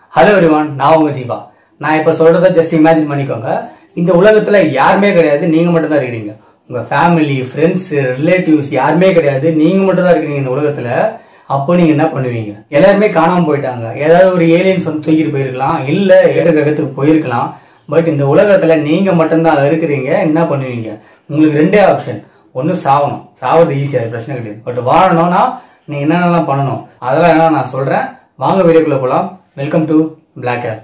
Hello everyone, நான் உங்க ஜீவா. நான் இப்ப சொல்றத ஜஸ்ட் இமேஜின் பண்ணிக்கோங்க. இந்த உலகத்துல யாருமே கிடையாது, நீங்க மட்டும் தான் இருக்கிறீங்க. உங்க ஃபேமிலி, ஃப்ரெண்ட்ஸ், ரிலேட்டிவ்ஸ் யாருமே கிடையாது, நீங்க மட்டும் தான் இருக்கிறீங்க இந்த உலகத்துல. அப்போ நீங்க என்ன பண்ணுவீங்க? எல்லாருமே காணாம போயிட்டாங்க. ஏதாவது ஒரு ஏலியன்ஸ் வந்து தூக்கிட்டு போயிருக்கலாம், இல்ல ஏற்ற கிரகத்துக்கு போயிருக்கலாம். பட் இந்த உலகத்துல நீங்க மட்டும்தான் இருக்கிறீங்க. என்ன பண்ணுவீங்க? உங்களுக்கு ரெண்டே ஆப்ஷன். ஒன்னு சாவணும். சாவது ஈஸியா, பிரச்சனை கிடையாது. பட் வாழணும்னா நீங்க என்னென்னலாம் பண்ணணும் அதெல்லாம் என்ன நான் சொல்றேன். வாங்க வீடியோக்குள்ள போலாம். Welcome to black op.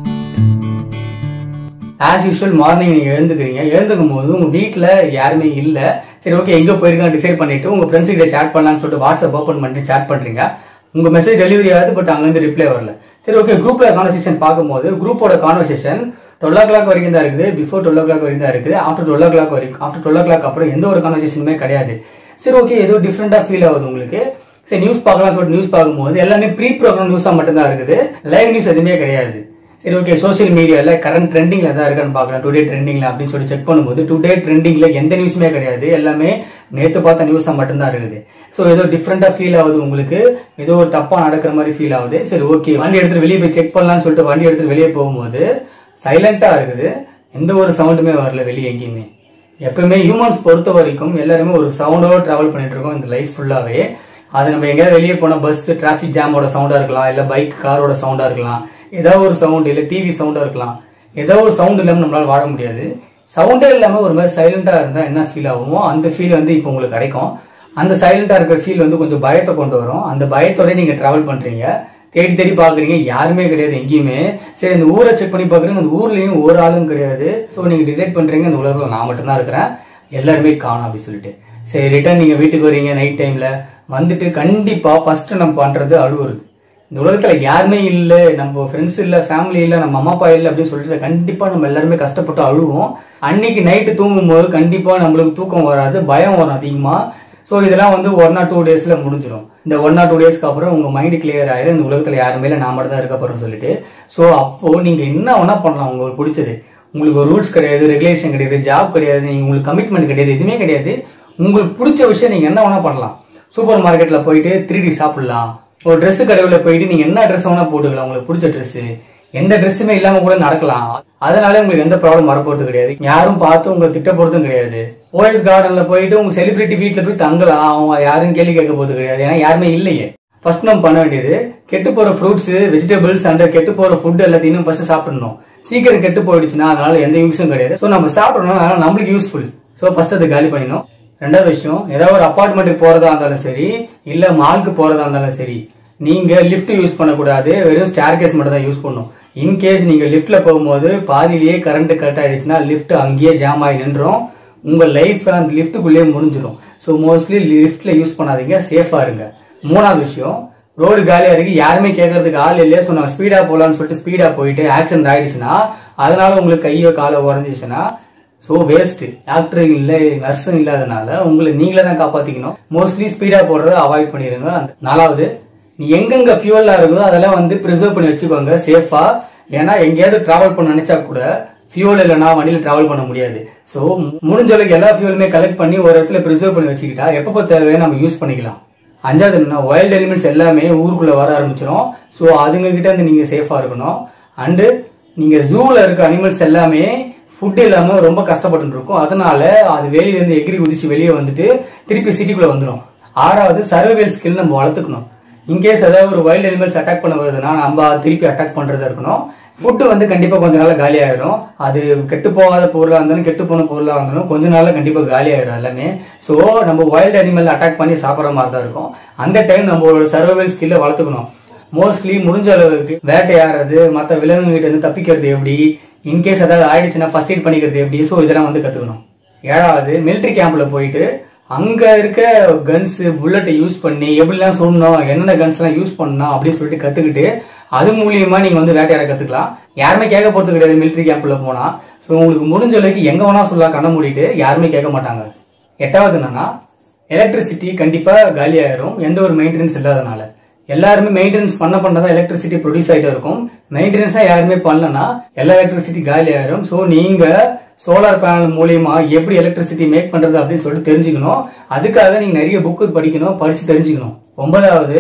As usual morning நீங்க எழுந்துக்கும் போது உங்க வீட்டுல யாருமே இல்ல. சரி, ஓகே, எங்க போயிருக்காங்க டிசைட் பண்ணிட்டு உங்க ஃப்ரெண்ட்ஸ் கிட்ட சாட் பண்ணலாம்னு சொல்லிட்டு வாட்ஸ்அப் ஓபன் பண்ணிட்டு சாட் பண்றீங்க. உங்க மெசேஜ் டெலிவரி ஆகுது, பட் அங்க இருந்து ரிப்ளை வரல. சரி, ஓகே, குரூப்ல கான்வர்சேஷன் பார்க்கும்போது குரூப்போட கான்வர்சேஷன் 12 o'clock வரைக்கும் தான் இருக்குது. பிஃபோர் 12 o'clock வரைக்கும் தான் இருக்குது. ஆஃப்டர் 12 o'clock வரைக்கும், ஆஃப்டர் 12 o'clock அப்புறம் எந்த ஒரு கான்வர்சேஷனுமே கிடையாது. சரி, ஓகே, ஏதோ டிஃப்ரெண்டா ஃபீல் ஆகுது உங்களுக்கு. சரி, நியூஸ் பார்க்கலாம் சொல்லிட்டு நியூஸ் பார்க்கும்போது எல்லாமே ப்ரீ ப்ரோக்ராம் நியூஸா மட்டும் தான் இருக்குது. லைவ் நியூஸ் எதுவுமே கிடையாது. சரி, ஓகே, சோசியல் மீடியால கரண்ட் ட்ரெண்டிங்ல தான் இருக்கான்னு பாக்கலாம். டுடே ட்ரெண்டிங்ல அப்படின்னு சொல்லி செக் பண்ணும்போது டுடே ட்ரெண்டிங்ல எந்த நியூஸுமே கிடையாது. எல்லாமே நேத்து பார்த்த நியூஸா மட்டும் தான் இருக்குது. சோ ஏதோ டிஃப்ரெண்டா ஃபீல் ஆகுது உங்களுக்கு. ஏதோ ஒரு தப்பா நடக்கிற மாதிரி ஃபீல் ஆகுது. சரி, ஓகே, வண்டி எடுத்துட்டு வெளியே போய் செக் பண்ணலாம்னு சொல்லிட்டு வண்டி எடுத்துட்டு வெளியே போகும்போது சைலண்டா இருக்குது. எந்த ஒரு சவுண்டுமே வரல வெளியே எங்கேயுமே. எப்பவுமே ஹியூமன்ஸ் பொறுத்த வரைக்கும் எல்லாருமே ஒரு சவுண்டோட டிராவல் பண்ணிட்டு இருக்கோம் இந்த லைஃப் ஃபுல்லாவே. அது நம்ம எங்கேயாவது வெளியே போனா பஸ் டிராபிக் ஜாமோட சவுண்டா இருக்கலாம், இல்ல பைக் காரோட சவுண்டா இருக்கலாம், ஏதாவது ஒரு சவுண்ட், இல்ல டிவி சவுண்டா இருக்கலாம். ஏதாவது ஒரு சவுண்ட் இல்லாம நம்மளால வாழ முடியாது. சவுண்டே இல்லாம ஒரு மாதிரி சைலண்டா இருந்தா என்ன ஃபீல் ஆகுமோ அந்த ஃபீல் வந்து இப்போ உங்களுக்கு கிடைக்கும். அந்த சைலண்டா இருக்கிற ஃபீல் வந்து கொஞ்சம் பயத்தை கொண்டு வரும். அந்த பயத்தோட நீங்க டிராவல் பண்றீங்க. தேடி தேடி பாக்குறீங்க, யாருமே கிடையாது எங்கேயுமே. சரி, இந்த ஊரை செக் பண்ணி பாக்குறீங்க, அந்த ஊர்லயும் ஒரு ஆளும் கிடையாது. சோ நீங்க டிசைட் பண்றீங்க, இந்த உலகத்துல நான் மட்டும் தான் இருக்கிறேன், எல்லாருமே காணும் அப்படின்னு சொல்லிட்டு. சரி, ரிட்டர்ன் நீங்க வீட்டுக்கு வரீங்க. நைட் டைம்ல வந்துட்டு கண்டிப்பா ஃபர்ஸ்ட் நம்ம பண்றது அழுவுறது. இந்த உலகத்துல யாருமே இல்ல, நம்ம ஃப்ரெண்ட்ஸ் இல்ல, ஃபேமிலி இல்ல, நம்ம அம்மா அப்பா இல்ல அப்படின்னு சொல்லிட்டு கண்டிப்பா நம்ம எல்லாருமே கஷ்டப்பட்டு அழுவோம். அன்னைக்கு நைட்டு தூங்கும் போது கண்டிப்பா நம்மளுக்கு தூக்கம் வராது, பயம் வரும் அதிகமா. சோ இதெல்லாம் வந்து 1 or 2 daysல முடிஞ்சிடும். இந்த 1 or 2 daysக்கு அப்புறம் உங்க மைண்ட் கிளியர் ஆயிரும். இந்த உலகத்துல யாருமே இல்ல, நான் மட்டும் தான் இருக்க போறேன்னு சொல்லிட்டு. சோ அப்போ நீங்க என்ன வேணா பண்ணலாம். உங்களுக்கு பிடிச்சது. உங்களுக்கு ஒரு ரூல்ஸ் கிடையாது, ரெகுலேஷன் கிடையாது, ஜாப் கிடையாது, உங்களுக்கு கமிட்மெண்ட் கிடையாது, எதுவுமே கிடையாது. உங்களுக்கு பிடிச்ச விஷயம் நீங்க என்ன வேணா பண்ணலாம். சூப்பர் மார்க்கெட்ல போயிட்டு 3D சாப்பிடலாம். ஒரு ட்ரெஸ் கடையில போயிட்டு நீங்க என்ன ட்ரெஸ் வேணா போட்டுக்கலாம். உங்களுக்கு பிடிச்ச ட்ரெஸ், எந்த ட்ரெஸ்ஸுமே இல்லாம கூட நடக்கலாம். அதனால உங்களுக்கு எந்த ப்ராப்ளம் வரப்போறது கிடையாது. யாரும் பார்த்து உங்களை திட்ட போறதும் கிடையாது. ஓஎஸ் கார்டன்ல போயிட்டு உங்க செலிபிரிட்டி வீட்டுல போய் தங்கலாம். அவங்க யாரும் கேள்வி கேட்க போறது கிடையாது. ஏன்னா யாருமே இல்லையே. ஃபர்ஸ்ட் நம்ம பண்ண வேண்டியது, கெட்டு போற ஃப்ரூட்ஸ், வெஜிடபிள்ஸ் அண்ட் கெட்டு போற ஃபுட் எல்லாத்தையும் ஃபர்ஸ்ட் சாப்பிடணும். சீக்கிரம் கெட்டு போயிடுச்சுன்னா அதனால எந்த யூஸும் கிடையாது. சோ நம்ம சாப்பிடணும், அதனால நம்மளுக்கு யூஸ்ஃபுல். சோ ஃபர்ஸ்ட் அதை காலி பண்ணிடணும். ரெண்டாவது விஷயம், ஏதாவது ஒரு அபார்ட்மெண்ட்டுக்கு போறதா இருந்தாலும் சரி, இல்ல மால்க்கு போறதா இருந்தாலும் சரி, நீங்க லிஃப்ட் யூஸ் பண்ணக்கூடாது. வெறும் ஸ்டேர்கேஸ் மட்டும் தான் யூஸ் பண்ணணும். இன்கேஸ் நீங்க லிஃப்ட்ல போகும்போது பாதியிலேயே கரண்ட் கட் ஆயிடுச்சுன்னா லிஃப்ட் அங்கேயே ஜாம் ஆகி நின்றோம். உங்க லைஃப் அந்த லிஃப்ட்டுக்குள்ளேயே முடிஞ்சிடும். ஸோ மோஸ்ட்லி லிஃப்ட்ல யூஸ் பண்ணாதீங்க, சேஃபா இருங்க. மூணாவது விஷயம், ரோடு காலியா இருக்கு, யாருமே கேட்கறதுக்கு ஆள் இல்லையா, ஸோ நான் ஸ்பீடா போலான்னு சொல்லிட்டு ஸ்பீடா போயிட்டு ஆக்சிடென்ட் ஆயிடுச்சுன்னா, அதனால உங்களுக்கு கையோ காலோ உடஞ்சிச்சுன்னா சோ வேஸ்ட். டாக்டர் இல்ல, நர்ஸும் இல்லாதனால உங்களை நீங்களே தான் காப்பாத்திக்கணும். மோஸ்ட்லி ஸ்பீடா போடுறத அவாய்ட் பண்ணிருங்க. நாலாவது, நீ எங்கெங்க ஃபியூவலா இருக்குதோ அதெல்லாம் வந்து ப்ரிசர்வ் பண்ணி வச்சுக்கோங்க சேஃபா. ஏன்னா எங்கேயாவது டிராவல் பண்ண நினைச்சா கூட ஃபியூல் இல்லைன்னா வண்டியில டிராவல் பண்ண முடியாது. சோ முடிஞ்ச அளவுக்கு எல்லா ஃபியூலுமே கலெக்ட் பண்ணி ஒரு இடத்துல ப்ரிசர்வ் பண்ணி வச்சுக்கிட்டா எப்பப்போ தேவையோ நம்ம யூஸ் பண்ணிக்கலாம். அஞ்சாவது என்னன்னா, வைல்ட் எலிமெண்ட்ஸ் எல்லாமே ஊருக்குள்ள வர ஆரம்பிச்சிடும். சோ அதுங்க கிட்ட இருந்து நீங்க சேஃபா இருக்கணும். அண்டு நீங்க ஜூல இருக்க அனிமல்ஸ் எல்லாமே ஃபுட் இல்லாம ரொம்ப கஷ்டப்பட்டு இருக்கும். அதனால அது வெளியில இருந்து எகிரி குதிச்சு வெளியே வந்துட்டு திருப்பி சிட்டிக்குள்ள வந்துடும். ஆறாவது, சர்வைவல் ஸ்கில் நம்ம வளர்த்துக்கணும். இன்கேஸ் ஏதாவது ஒரு வைல்ட் அனிமல்ஸ் அட்டாக் பண்ண வருதுன்னா நம்ம திருப்பி அட்டாக் பண்றதா இருக்கணும். ஃபுட்டு வந்து கண்டிப்பா கொஞ்ச நாள்ல காலி ஆயிரும். அது கெட்டு போகாத பொருளா இருந்தாலும் கெட்டு போன பொருளா இருந்தாலும் கொஞ்ச நாள்ல கண்டிப்பா காலி ஆயிரும் எல்லாமே. சோ நம்ம வைல்ட் அனிமல் அட்டாக் பண்ணி சாப்பிட்ற மாதிரி தான் இருக்கும். அந்த டைம் நம்மளோட சர்வைவல் ஸ்கில்ல வளர்த்துக்கணும். மோஸ்ட்லி முடிஞ்ச அளவுக்கு வேட்டையாடுறது, மற்ற விலங்கு கிட்ட இருந்து தப்பிக்கிறது எப்படி, இன்கேஸ் ஏதாவது ஆயிடுச்சுன்னா ஃபர்ஸ்ட் எய்ட் பண்ணிக்கிறது எப்படி, சோ இதெல்லாம் வந்து கத்துக்கணும். ஏழாவது, மிலிட்டரி கேம்ப்ல போயிட்டு அங்க இருக்க கன்ஸ், புல்லட்டை யூஸ் பண்ணி எப்படிலாம் சொல்லணும், என்னென்ன கன்ஸ் எல்லாம் யூஸ் பண்ணணும் அப்படின்னு சொல்லிட்டு கத்துக்கிட்டு அது மூலியமா நீங்க வந்து வேட்டையாட கத்துக்கலாம். யாருமே கேட்க போறது கிடையாது மிலிட்டரி கேம்ப்ல போனா. சோ உங்களுக்கு முடிஞ்ச அளவுக்கு எங்க வேணா சொல்லலாம், கண்ண மூடிட்டு, யாருமே கேட்க மாட்டாங்க. எட்டாவது என்னன்னா, எலக்ட்ரிசிட்டி கண்டிப்பா காலி ஆயிரும் எந்த ஒரு மெயின்டெனன்ஸ் இல்லாதனால. எல்லாருமே மெயின்டெனன்ஸ் பண்ணதான் எலக்ட்ரிசிட்டி ப்ரொடியூஸ் ஆயிட்டே இருக்கும். மெயின்டெனன்ஸா யாருமே பண்ணலன்னா எல்லா எலக்ட்ரிசிட்டி காலி ஆயிரும். சோ நீங்க சோலார் பேனல் மூலியமா எப்படி எலக்ட்ரிசிட்டி மேக் பண்றது அப்படின்னு சொல்லிட்டு தெரிஞ்சுக்கணும். அதுக்காக நீங்க நிறைய புக்கு படிக்கணும், படிச்சு தெரிஞ்சுக்கணும். ஒன்பதாவது,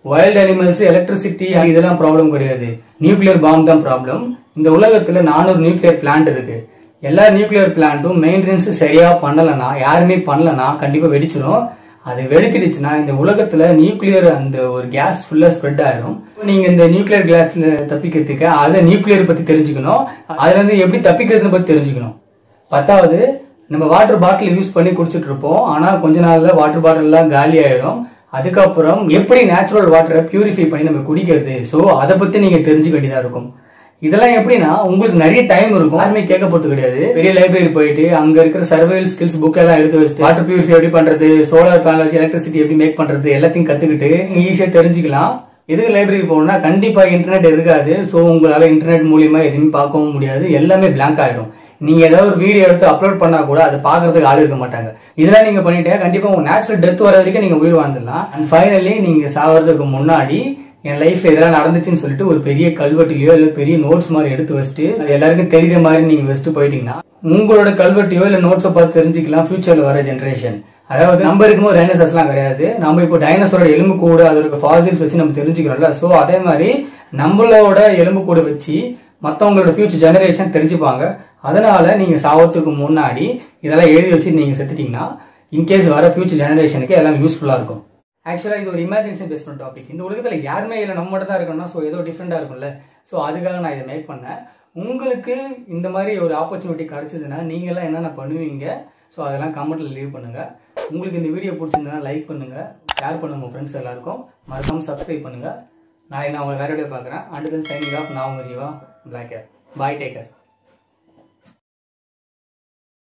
வைல்ட் அனிமல்ஸ், எலக்ட்ரிசிட்டி இதெல்லாம் ப்ராப்ளம் கிடையாது. நியூக்ளியர் பாம் தான் ப்ராப்ளம். இந்த உலகத்துல 400 நியூக்ளியர் பிளான்ட் இருக்கு. எல்லா நியூக்ளியர் பிளான்ட்டும் மெயின்டெனன்ஸ் சரியா பண்ணலனா, யாருமே பண்ணலனா கண்டிப்பா வெடிச்சிடும். அது வெடிச்சிருச்சுன்னா இந்த உலகத்துல நியூக்ளியர் அந்த ஒரு கேஸ் ஃபுல்லா ஸ்ப்ரெட் ஆயிரும். நீங்க இந்த நியூக்ளியர் கேஸ்ல தப்பிக்கிறதுக்கு அதை நியூக்ளியர் பத்தி தெரிஞ்சுக்கணும். அதுல இருந்து எப்படி தப்பிக்கிறதுன்னு பத்தி தெரிஞ்சுக்கணும். 10வது, நம்ம வாட்டர் பாட்டில் யூஸ் பண்ணி குடிச்சிட்டு இருப்போம். ஆனா கொஞ்ச நாள்ல வாட்டர் பாட்டில் எல்லாம் காலி ஆயிடும். அதுக்கப்புறம் எப்படி நேச்சுரல் வாட்டரை பியூரிஃபை பண்ணி நம்ம குடிக்கிறது, சோ அதை பத்தி நீங்க தெரிஞ்சுக்க வேண்டியதா இருக்கும். இதெல்லாம் எப்படின்னா உங்களுக்கு நிறைய டைம் இருக்கும், யாருமே கேட்க போறது கிடையாது. பெரிய லைப்ரரி போயிட்டு அங்க இருக்கிற சர்வைவல் ஸ்கில்ஸ் புக் எல்லாம் எடுத்து வச்சுட்டு வாட்டர் பியூரிஃபை எப்படி பண்றது, சோலார் பேனல் வச்சு எலக்ட்ரிசிட்டி எப்படி மேக் பண்றது எல்லாத்தையும் கத்துக்கிட்டு ஈஸியா தெரிஞ்சுக்கலாம். எதுக்கு லைப்ரரி போகணும்னா கண்டிப்பா இன்டர்நெட் இருக்காது. சோ உங்களால இன்டர்நெட் மூலியமா எதுவுமே பார்க்கவும் முடியாது, எல்லாமே பிளாங்க் ஆயிரும். நீங்க ஏதாவது ஒரு வீடியோ எடுத்து அப்லோட் பண்ணா கூட அதை பாக்குறதுக்கு ஆள் இருக்க மாட்டாங்க. இதெல்லாம் நீங்க பண்ணிட்டே கண்டிப்பா உங்க நேச்சுரல் டெத் வர வரைக்கும் நீங்க உயிர் வாழ்ந்துடலாம். அண்ட் ஃபைனலி நீங்க சாவறதுக்கு முன்னாடி என் லைஃப்ல இதெல்லாம் நடந்துச்சுன்னு சொல்லிட்டு ஒரு பெரிய கல்வெட்டிலையோ இல்ல பெரிய நோட்ஸ் மாதிரி எடுத்து வச்சுட்டு அது எல்லாருக்கும் தெரியுற மாதிரி நீங்க வச்சுட்டு போயிட்டீங்கன்னா உங்களோட கல்வெட்டியோ இல்ல நோட்ஸை பார்த்து தெரிஞ்சுக்கலாம் ஃபியூச்சர்ல வர ஜென்ரேஷன். அதாவது நம்ம இருக்கும்போது டைனோசர்ஸ் எல்லாம் கிடையாது. நம்ம இப்போ டைனோசரோட எலும்பு கூட அதோட ஃபாசில்ஸ் வச்சு நம்ம தெரிஞ்சுக்கிறோம்ல. சோ அதே மாதிரி நம்மளோட எலும்பு கூட வச்சு மத்தவங்களோட ஃபியூச்சர் ஜெனரேஷன் தெரிஞ்சுப்பாங்க. அதனால நீங்க சாவத்துக்கு முன்னாடி இதெல்லாம் எழுதி வச்சு நீங்க செத்துட்டீங்கன்னா இன்கேஸ் வர ஃபியூச்சர் ஜெனரேஷனுக்கு எல்லாம் யூஸ்ஃபுல்லா இருக்கும். ஆக்சுவலா இது ஒரு இமேஜினேஷன் பேஸ் பண்ண டாபிக். இந்த உலகத்துல யாருமே இல்லை, நம்ம மட்டும் தான் இருக்கணும்னா ஸோ ஏதோ டிஃப்ரெண்டா இருக்கும்ல. ஸோ அதுக்காக நான் இதை மேக் பண்ணேன். உங்களுக்கு இந்த மாதிரி ஒரு ஆப்பர்ச்சுனிட்டி கிடைச்சதுன்னா நீங்க எல்லாம் என்னென்ன பண்ணுவீங்க, ஸோ அதெல்லாம் கமெண்ட்ல லீவ் பண்ணுங்க. உங்களுக்கு இந்த வீடியோ பிடிச்சிருந்தா லைக் பண்ணுங்க, ஷேர் பண்ணுங்க உங்க ஃப்ரெண்ட்ஸ் எல்லாருக்கும். மறக்காம சப்ஸ்கிரைப் பண்ணுங்க. நான் உங்களை வேற வீடியோ பார்க்குறேன். And then signing off. நான் உங்க Jeeva. Black care. Bye, take care.